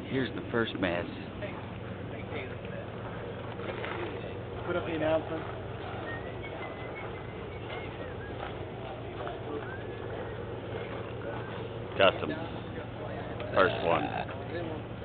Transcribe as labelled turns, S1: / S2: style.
S1: Here's the first mass.
S2: Put up the announcement.
S1: Custom. First one.